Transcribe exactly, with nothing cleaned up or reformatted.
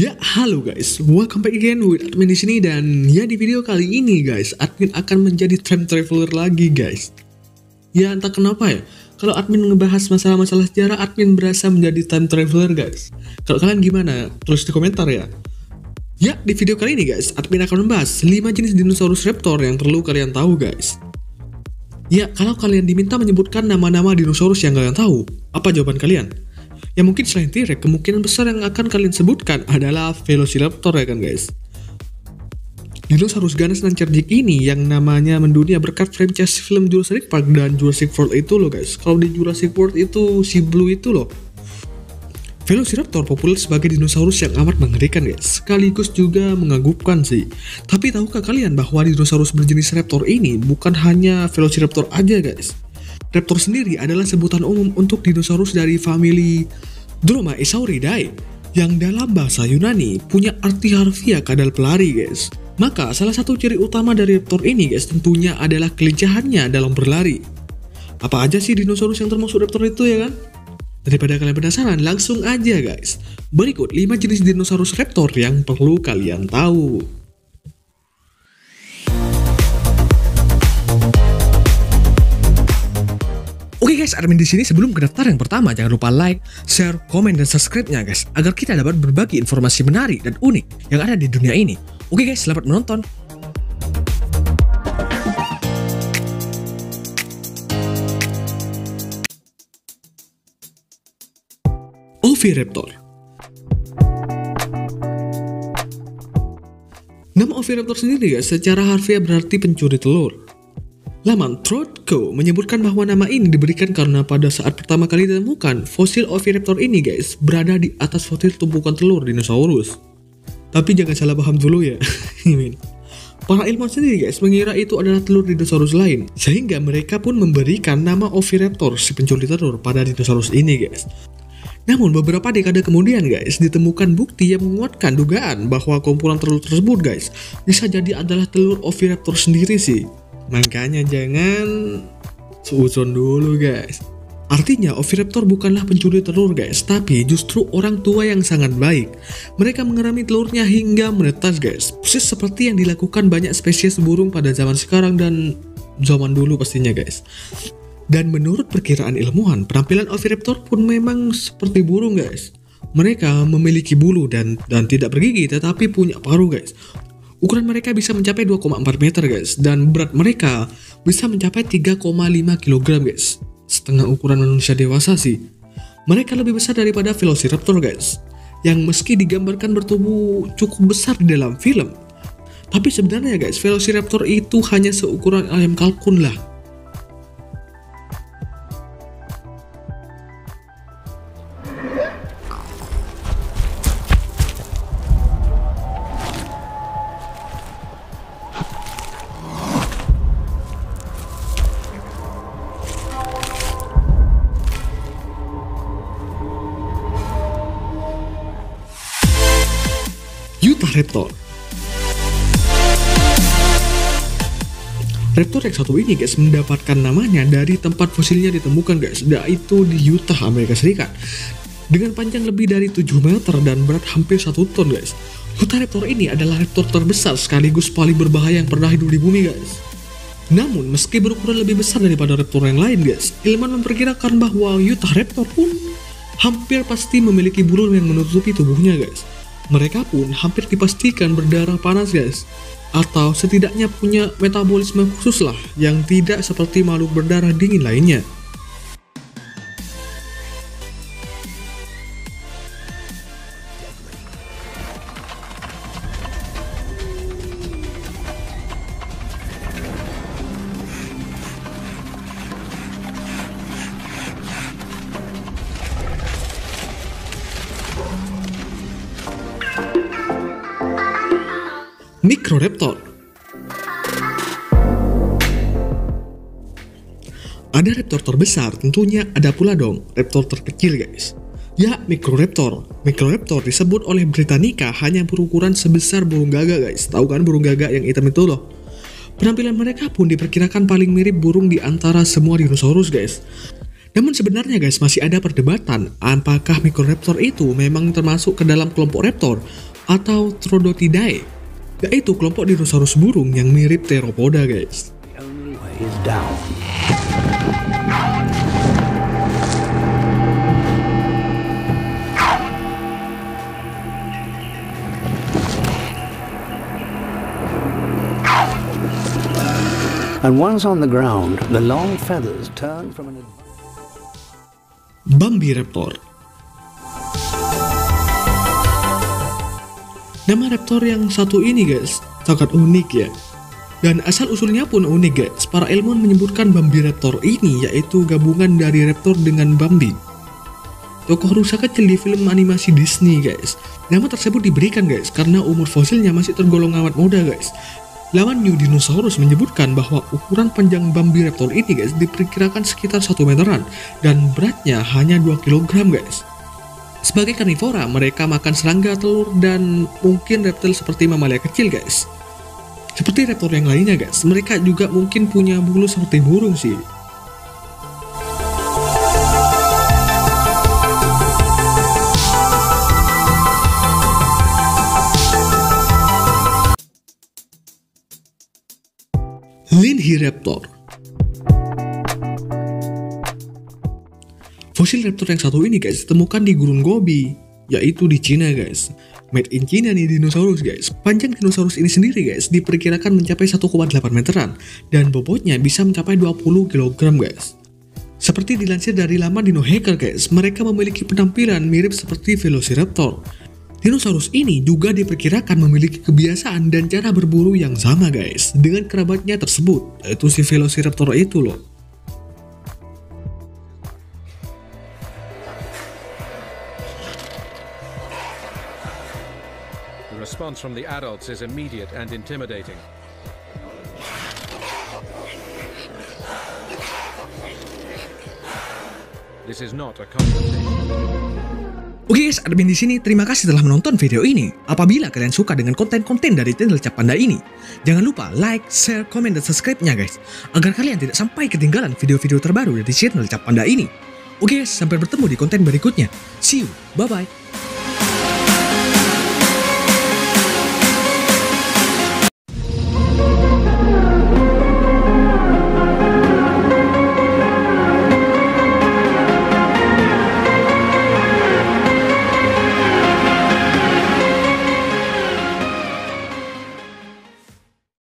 Ya, halo guys, welcome back again with admin di sini. Dan ya, di video kali ini guys, admin akan menjadi time traveler lagi guys. Ya, entah kenapa ya, kalau admin ngebahas masalah-masalah sejarah, admin berasa menjadi time traveler guys. Kalau kalian gimana? Tulis di komentar ya. Ya, di video kali ini guys, admin akan membahas lima jenis dinosaurus raptor yang perlu kalian tahu guys. Ya, kalau kalian diminta menyebutkan nama-nama dinosaurus yang kalian tahu, apa jawaban kalian? Ya mungkin selain T-Rex, kemungkinan besar yang akan kalian sebutkan adalah Velociraptor ya kan guys. Dinosaurus ganas dan cerdik ini yang namanya mendunia berkat franchise film Jurassic Park dan Jurassic World itu loh guys. Kalau di Jurassic World itu si Blue itu loh. Velociraptor populer sebagai dinosaurus yang amat mengerikan guys, sekaligus juga mengagumkan sih. Tapi tahukah kalian bahwa dinosaurus berjenis raptor ini bukan hanya Velociraptor aja guys. Raptor sendiri adalah sebutan umum untuk dinosaurus dari famili Dromaeosauridae yang dalam bahasa Yunani punya arti harfiah kadal pelari guys. Maka salah satu ciri utama dari raptor ini guys tentunya adalah kelincahannya dalam berlari. Apa aja sih dinosaurus yang termasuk raptor itu ya kan? Daripada kalian penasaran, langsung aja guys. Berikut lima jenis dinosaurus raptor yang perlu kalian tahu. Oke guys, admin di sini sebelum ke daftar yang pertama, jangan lupa like, share, komen, dan subscribe-nya guys, agar kita dapat berbagi informasi menarik dan unik yang ada di dunia ini. Oke guys, selamat menonton. Oviraptor. Nama Oviraptor sendiri guys, secara harfiah berarti pencuri telur. Laman Throat.co menyebutkan bahwa nama ini diberikan karena pada saat pertama kali ditemukan, fosil Oviraptor ini guys berada di atas fosil tumpukan telur dinosaurus. Tapi jangan salah paham dulu ya. Para ilmuwan sendiri guys mengira itu adalah telur dinosaurus lain, sehingga mereka pun memberikan nama Oviraptor, si pencuri telur, pada dinosaurus ini guys. Namun beberapa dekade kemudian guys, ditemukan bukti yang menguatkan dugaan bahwa kumpulan telur tersebut guys bisa jadi adalah telur Oviraptor sendiri sih. Makanya jangan seuzon dulu guys. Artinya Oviraptor bukanlah pencuri telur guys, tapi justru orang tua yang sangat baik. Mereka mengerami telurnya hingga menetas guys, persis seperti yang dilakukan banyak spesies burung pada zaman sekarang dan zaman dulu pastinya guys. Dan menurut perkiraan ilmuwan, penampilan Oviraptor pun memang seperti burung guys. Mereka memiliki bulu dan dan tidak bergigi, tetapi punya paruh guys. Ukuran mereka bisa mencapai dua koma empat meter guys, dan berat mereka bisa mencapai tiga koma lima kilogram guys. Setengah ukuran manusia dewasa sih. Mereka lebih besar daripada Velociraptor guys, yang meski digambarkan bertubuh cukup besar di dalam film, tapi sebenarnya guys Velociraptor itu hanya seukuran ayam kalkun lah. Utahraptor. Raptor yang satu ini guys mendapatkan namanya dari tempat fosilnya ditemukan guys, yaitu di Utah, Amerika Serikat. Dengan panjang lebih dari tujuh meter dan berat hampir satu ton guys. Utahraptor ini adalah raptor terbesar sekaligus paling berbahaya yang pernah hidup di bumi guys. Namun meski berukuran lebih besar daripada raptor yang lain guys, ilmuwan memperkirakan bahwa Utahraptor pun hampir pasti memiliki bulu yang menutupi tubuhnya guys. Mereka pun hampir dipastikan berdarah panas guys, atau setidaknya punya metabolisme khusus lah yang tidak seperti makhluk berdarah dingin lainnya. Microraptor. Ada raptor terbesar, tentunya ada pula dong raptor terkecil guys. Ya, Microraptor. Microraptor disebut oleh Britannica hanya berukuran sebesar burung gagak guys. Tahu kan burung gagak yang hitam itu loh. Penampilan mereka pun diperkirakan paling mirip burung di antara semua dinosaurus guys. Namun sebenarnya guys masih ada perdebatan apakah Microraptor itu memang termasuk ke dalam kelompok raptor atau Trodotidae, yaitu kelompok dinosaurus burung yang mirip Theropoda guys. The only way is down. And once on the ground, the long feathers turn from an Bambiraptor. Nama raptor yang satu ini guys sangat unik ya. Dan asal usulnya pun unik guys. Para ilmuwan menyebutkan Bambiraptor ini yaitu gabungan dari raptor dengan Bambi, tokoh rusa kecil di film animasi Disney guys. Nama tersebut diberikan guys karena umur fosilnya masih tergolong amat muda guys. Laman New Dinosaurus menyebutkan bahwa ukuran panjang Bambiraptor ini guys diperkirakan sekitar satu meteran dan beratnya hanya dua kilogram guys. Sebagai karnivora, mereka makan serangga, telur, dan mungkin reptil seperti mamalia kecil guys. Seperti raptor yang lainnya guys, mereka juga mungkin punya bulu seperti burung sih. Linhiraptor. Fosil raptor yang satu ini guys ditemukan di Gurun Gobi, yaitu di Cina guys. Made in China nih dinosaurus guys. Panjang dinosaurus ini sendiri guys diperkirakan mencapai satu koma delapan meteran dan bobotnya bisa mencapai dua puluh kilogram guys. Seperti dilansir dari laman Dino Hacker guys, mereka memiliki penampilan mirip seperti Velociraptor. Dinosaurus ini juga diperkirakan memiliki kebiasaan dan cara berburu yang sama guys dengan kerabatnya tersebut, yaitu si Velociraptor itu loh. The response from the adults is immediate and intimidating. This is not a confrontation. Oke guys, admin di sini terima kasih telah menonton video ini. Apabila kalian suka dengan konten-konten dari channel Cap Panda ini, jangan lupa like, share, komen, dan subscribe-nya guys, agar kalian tidak sampai ketinggalan video-video terbaru dari channel Cap Panda ini. Oke guys, sampai bertemu di konten berikutnya. See you, bye-bye.